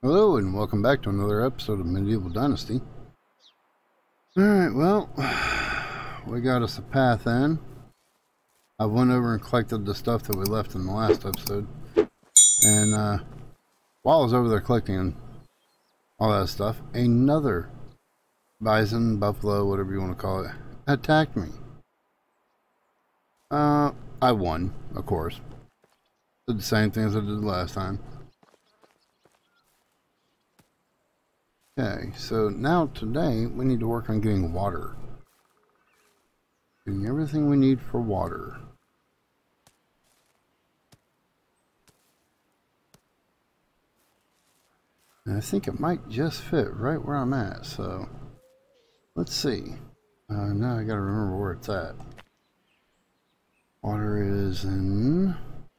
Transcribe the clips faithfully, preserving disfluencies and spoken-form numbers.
Hello and welcome back to another episode of Medieval Dynasty. Alright, well, we got us a path in. I went over and collected the stuff that we left in the last episode. And uh, while I was over there collecting all that stuff, another bison, buffalo, whatever you want to call it, attacked me. Uh, I won, of course. Did the same thing as I did last time. Okay, so now today we need to work on getting water. Getting everything we need for water. And I think it might just fit right where I'm at, so let's see. Uh, now I gotta remember where it's at. Water is in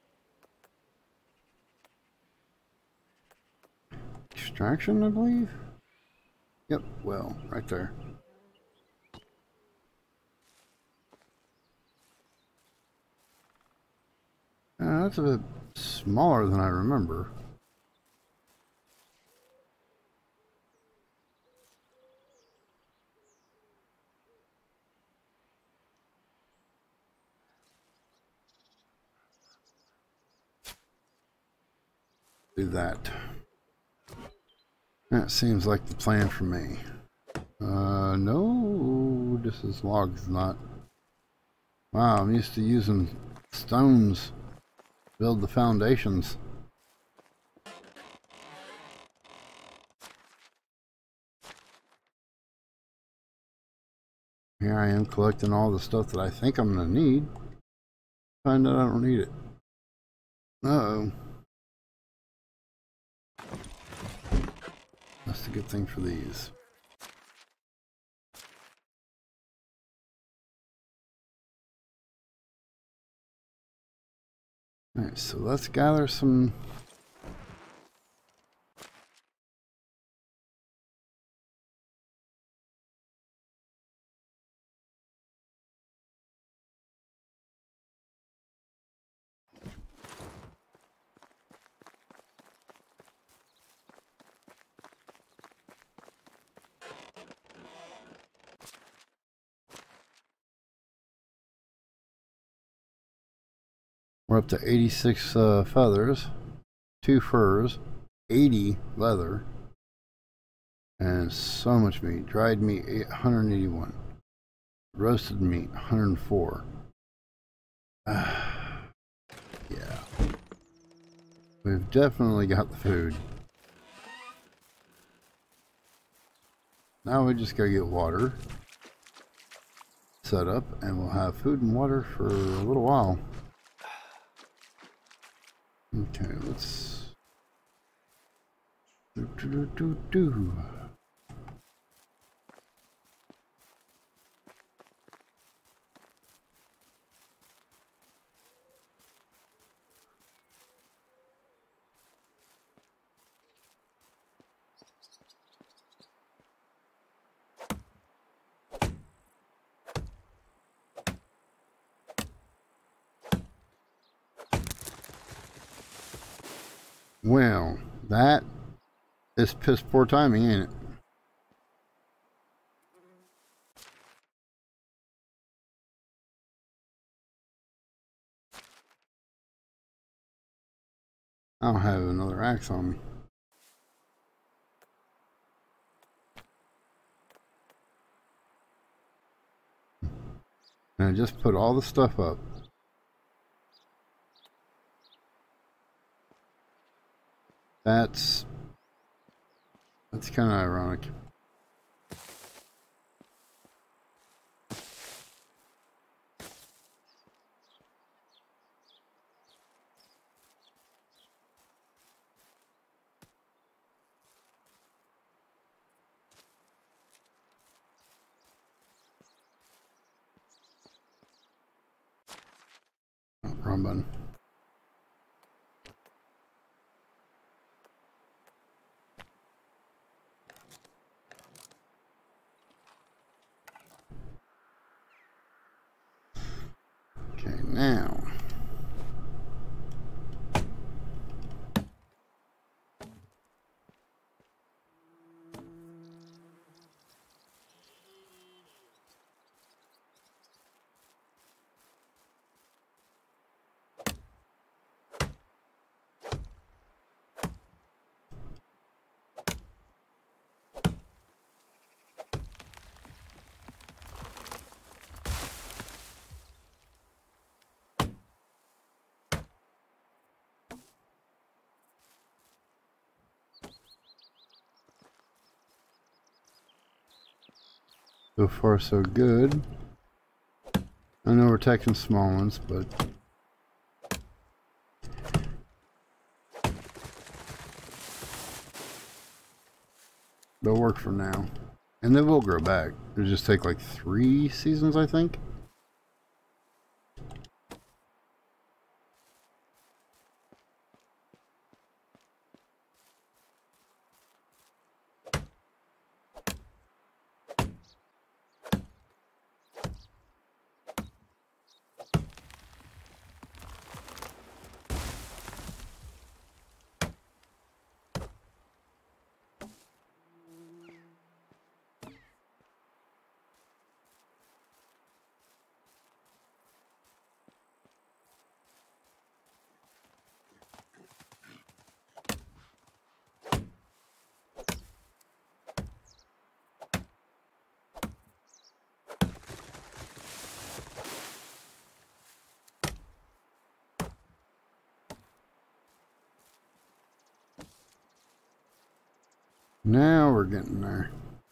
extraction, I believe. Yep, well, right there. Uh, that's a bit smaller than I remember. Do that. That seems like the plan for me. Uh, no, this is logs, not. Wow, I'm used to using stones to build the foundations. Here I am collecting all the stuff that I think I'm going to need. Find out I don't need it. Uh-oh. That's a good thing for these. Alright, so let's gather some We're up to eighty-six uh, feathers, two furs, eighty leather, and so much meat. Dried meat, one hundred eighty-one. Roasted meat, one hundred four. Uh, yeah. We've definitely got the food. Now we just gotta get water set up, and we'll have food and water for a little while. Okay, let's do do do do do. Well, that is piss poor timing, ain't it? I don't have another axe on me. And I just put all the stuff up. That's that's kind of ironic. Oh, wrong button. Okay, now So far so good. I know we're taking small ones, but they'll work for now. And they will grow back. It'll just take like three seasons, I think. Now we're getting there.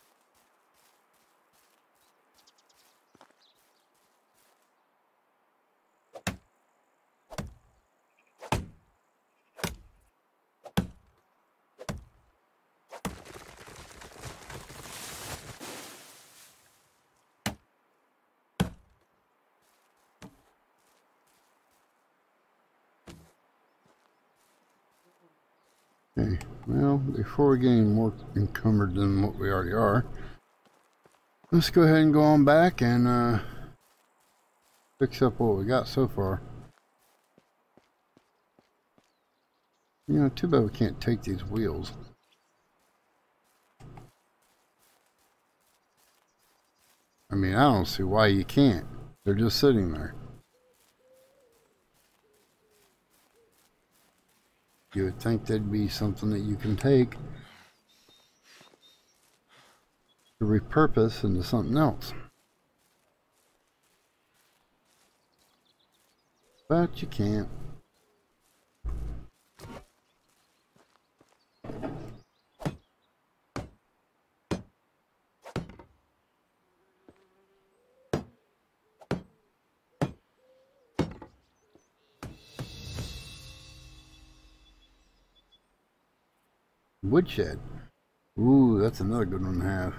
Okay, well, before we get any more encumbered than what we already are, let's go ahead and go on back and uh, fix up what we got so far. You know, too bad we can't take these wheels. I mean, I don't see why you can't. They're just sitting there. You would think that'd be something that you can take to repurpose into something else. But you can't. Woodshed. Ooh, that's another good one to have.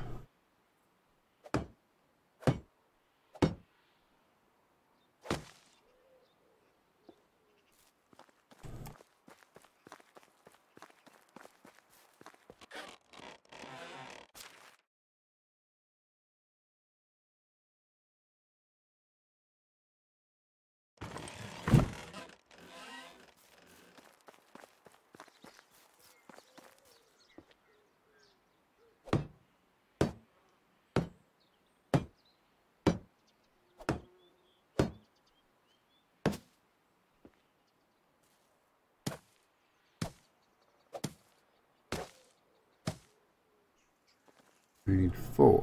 We need four.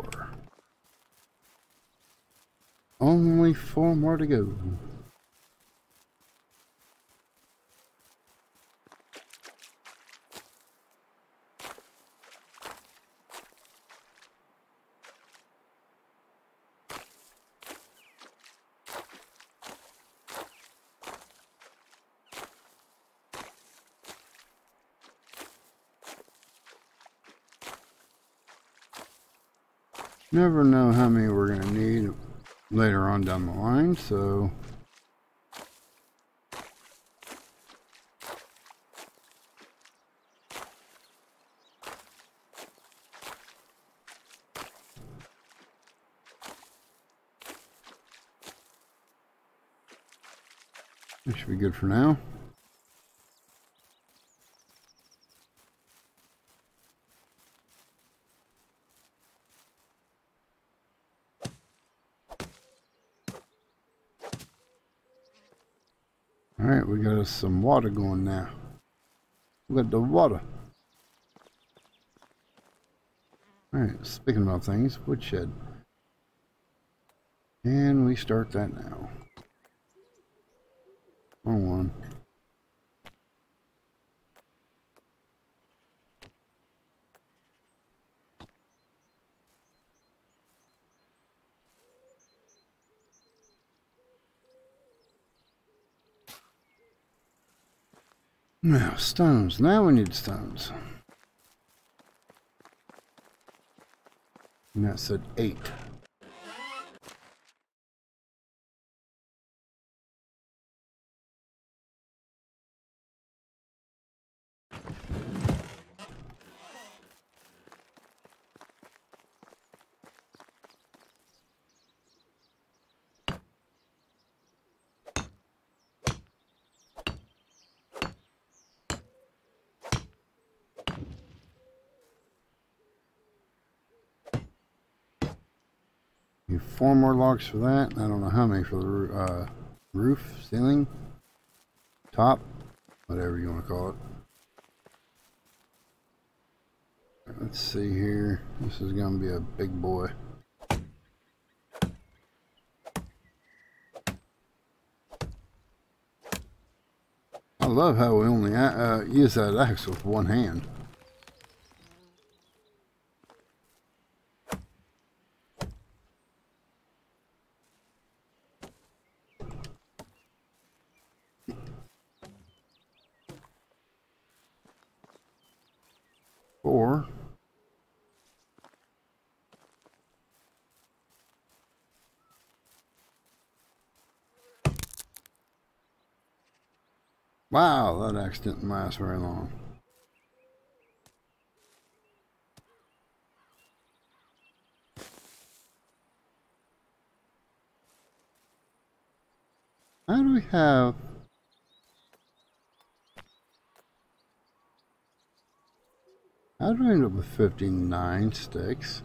Only four more to go. Never know how many we're going to need later on down the line, so it should be good for now. Alright, we got us some water going now. We got the water. Alright, speaking about things, woodshed. And we start that now. Wrong one. Now, stones. Now we need stones. And that said eight. Need four more logs for that. I don't know how many for the uh, roof, ceiling, top, whatever you want to call it. Let's see here. This is going to be a big boy. I love how we only uh, use that axe with one hand. Four. Wow, that axe didn't last very long. How do we have... How do we end up with fifty-nine sticks?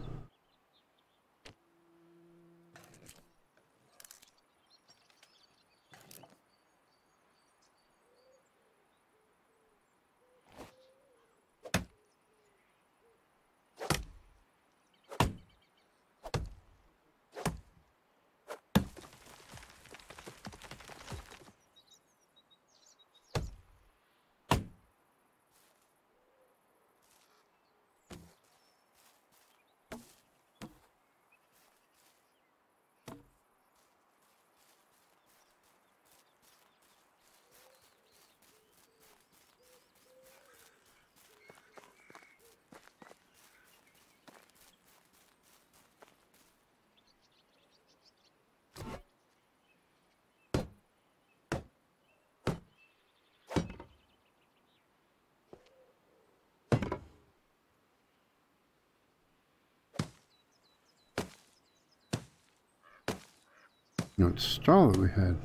No, it's straw that we had.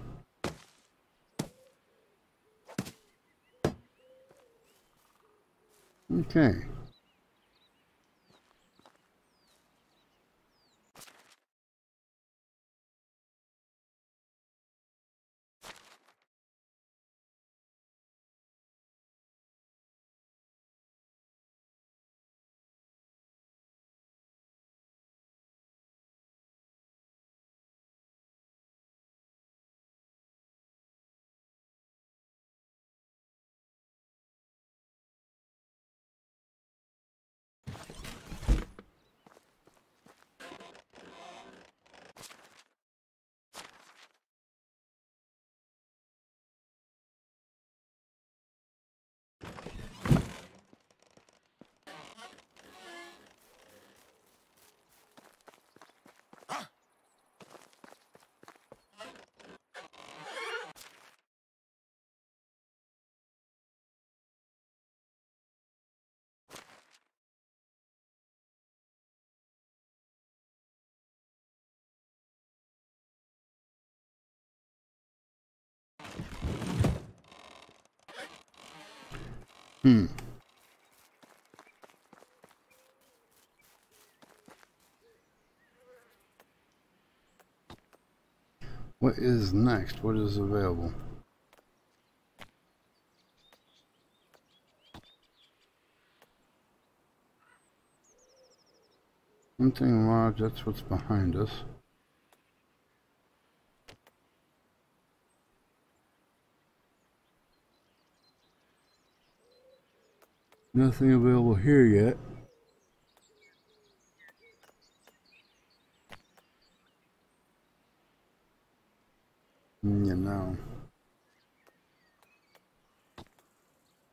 Okay. Hmm. What is next? What is available? Something large, that's what's behind us. Nothing available here yet. You know.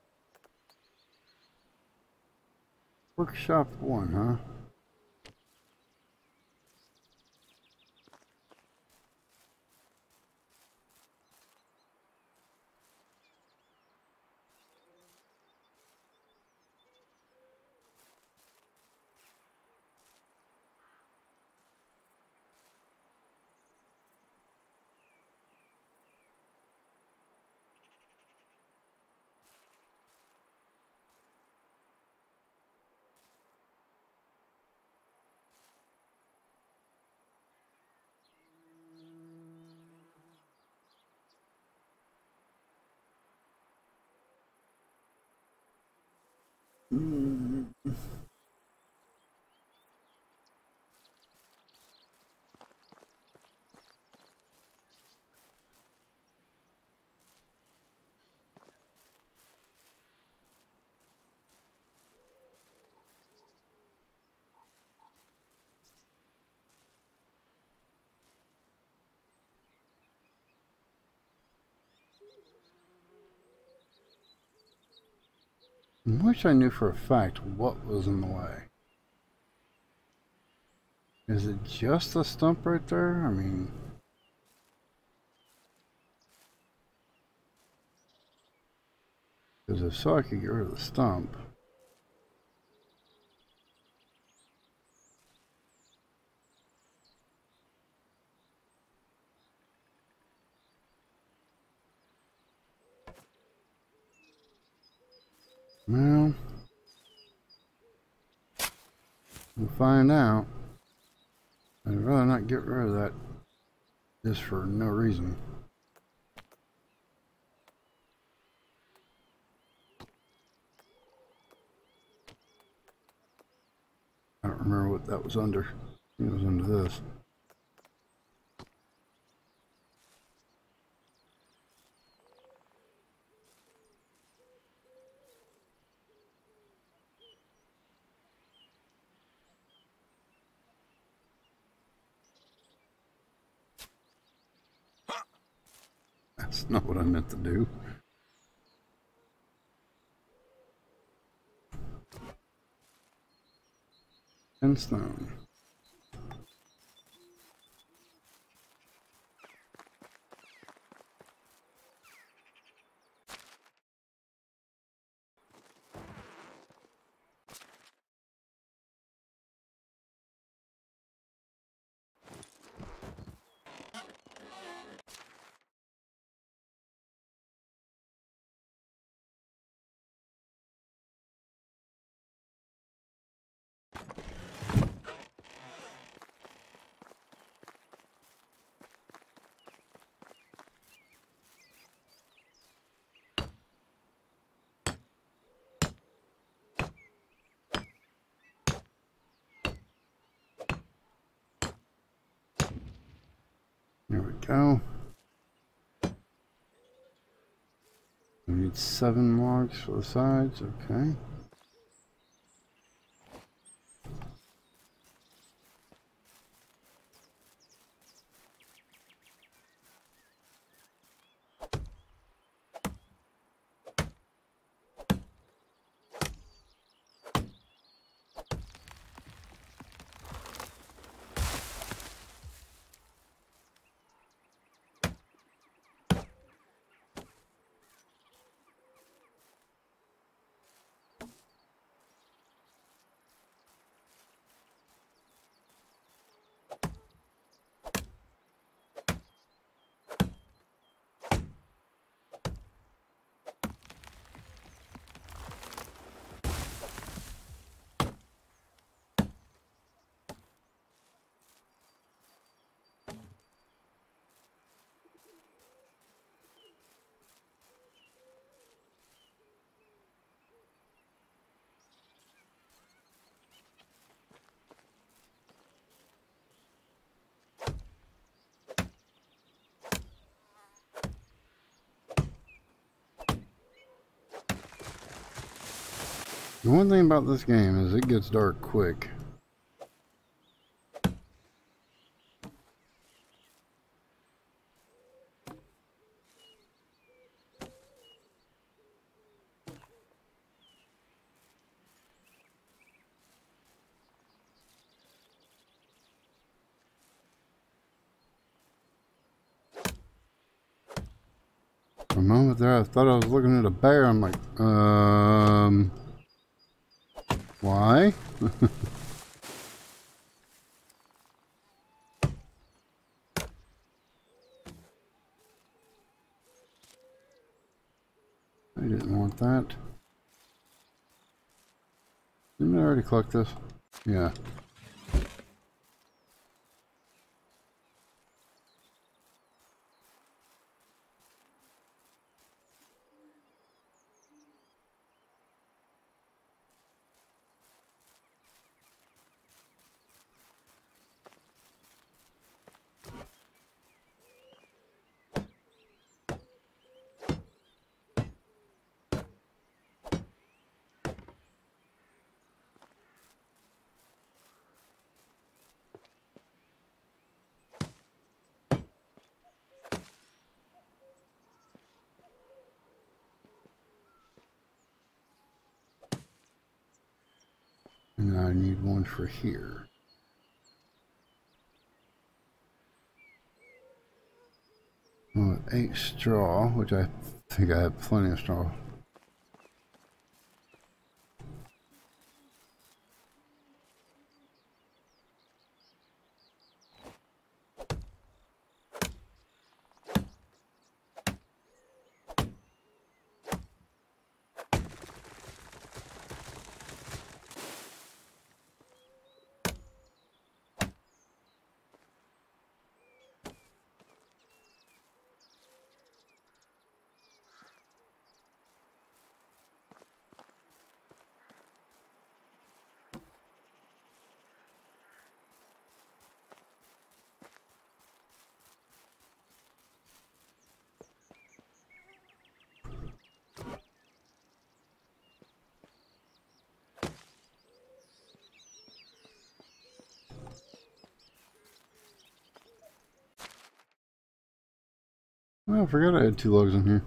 Workshop one, huh? Mm. I wish I knew for a fact what was in the way. Is it just the stump right there? I mean... Because if so, I could get rid of the stump. Well, we'll find out. I'd rather not get rid of that just for no reason. I don't remember what that was under. It was under this. That's not what I meant to do. And stone. There we go. We need seven logs for the sides, okay. The one thing about this game is it gets dark quick. For a moment there, I thought I was looking at a bear. I'm like, um, why? I didn't want that. Didn't I already collect this? Yeah. And I need one for here. Oh, eight straw, which I think I have plenty of straw. Oh, I forgot I had two logs in here.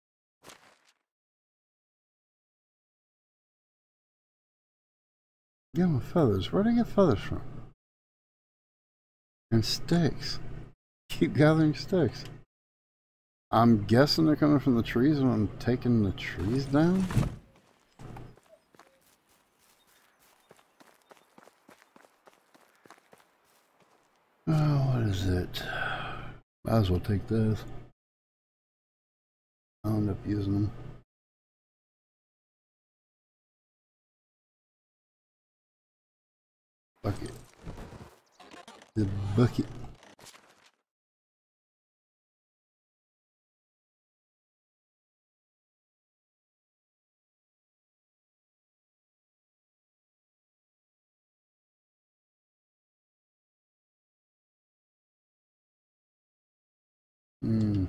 Yeah, my feathers. Where'd I get feathers from? And sticks. Keep gathering sticks. I'm guessing they're coming from the trees when I'm taking the trees down? Oh, what is it? Might as well take this. I'll end up using them. Bucket. The bucket. Hmm.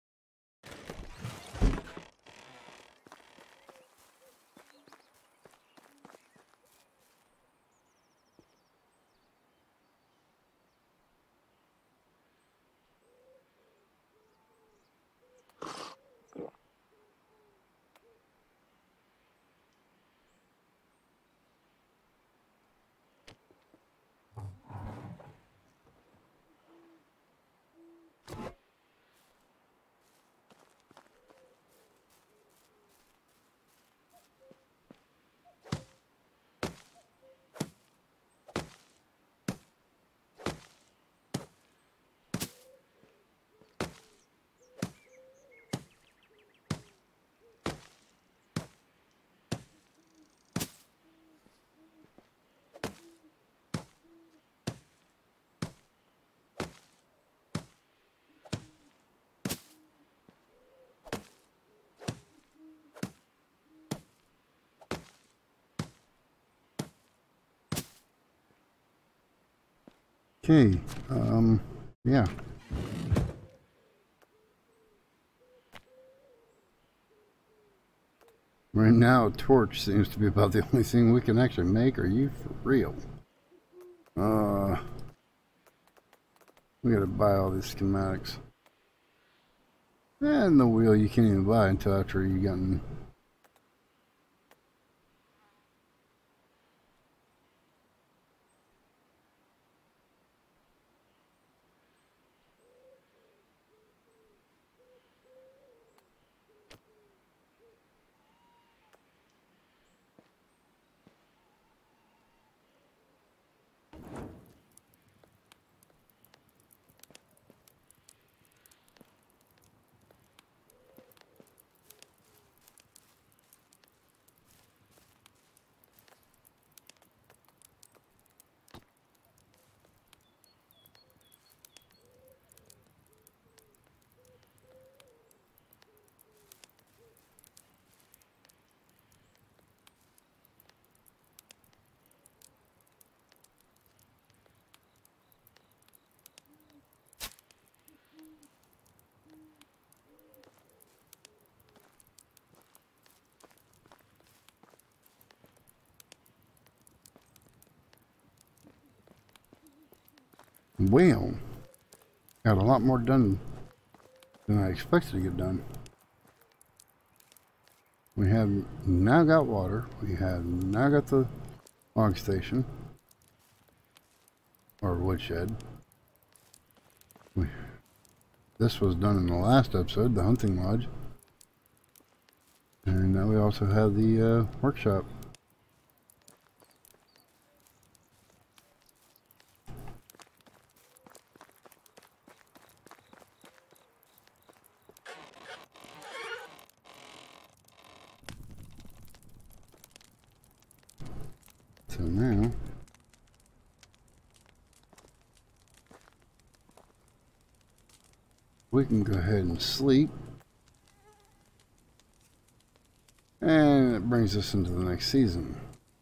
Okay, um, yeah. Right now, a torch seems to be about the only thing we can actually make. Are you for real? Uh, we gotta buy all these schematics. And the wheel you can't even buy until after you gotten. Well, got a lot more done than I expected to get done. We have now got water. We have now got the log station. Or woodshed. We, this was done in the last episode, the hunting lodge. And now we also have the uh, workshop. So now we can go ahead and sleep. And it brings us into the next season.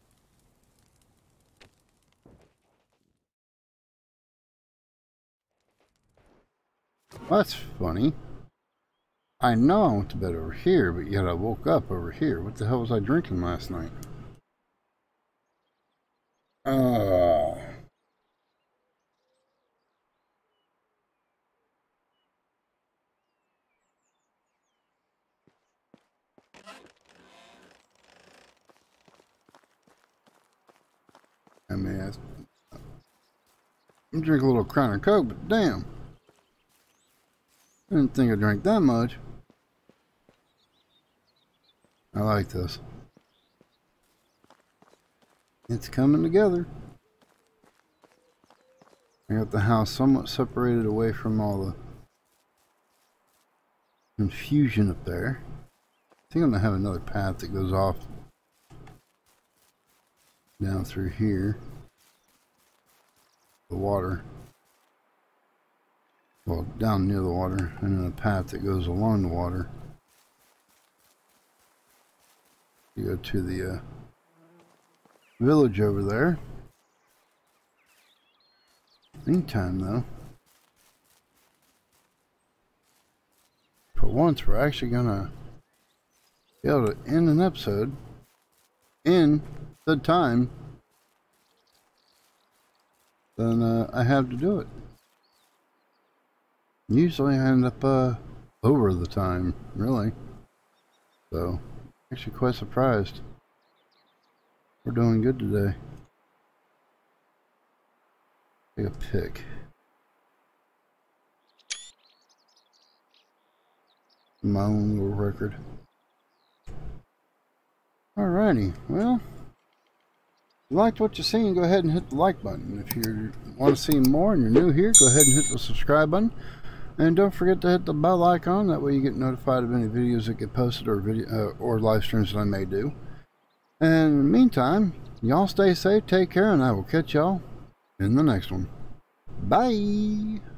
Well, that's funny. I know I went to bed over here, but yet I woke up over here. What the hell was I drinking last night? Oh. I mean, I, I'm drinking a little Crown and Coke, but damn. I didn't think I drank that much. I like this. It's coming together. I got the house somewhat separated away from all the confusion up there. I think I'm gonna have another path that goes off down through here. The water. Well, down near the water, and then a path that goes along the water. You go to the uh, village over there. Meantime, though, for once, we're actually gonna be able to end an episode in the time then uh, I have to do it. Usually I end up uh, over the time, really. So, actually quite surprised. We're doing good today. Take a pick. My own little record. Alrighty, well, if you liked what you seen, go ahead and hit the like button. If you want to see more and you're new here, go ahead and hit the subscribe button. And don't forget to hit the bell icon, that way you get notified of any videos that get posted or video uh, or live streams that I may do. And in the meantime, y'all stay safe, take care, and I will catch y'all in the next one. Bye!